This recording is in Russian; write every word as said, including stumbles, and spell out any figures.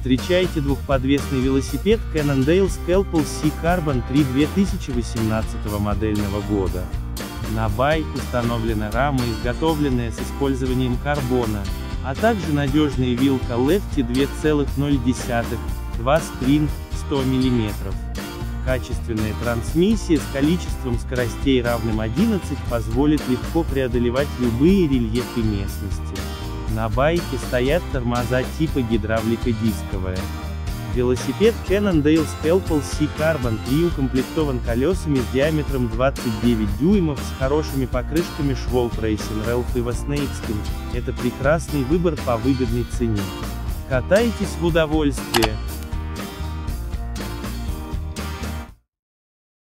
Встречайте двухподвесный велосипед Cannondale Scalpel C Carbon три две тысячи восемнадцатого модельного года. На байк установлена рама, изготовленная с использованием карбона, а также надежная вилка Lefty два целых ноль десятых, два Spring, сто миллиметров. Качественная трансмиссия с количеством скоростей равным одиннадцати позволит легко преодолевать любые рельефы местности. На байке стоят тормоза типа гидравлика дисковая. Велосипед Cannondale Scalpel C Carbon три укомплектован колесами с диаметром двадцать девять дюймов с хорошими покрышками Schwalbe Racing Ralph и Snakeskin. Это прекрасный выбор по выгодной цене. Катайтесь в удовольствие!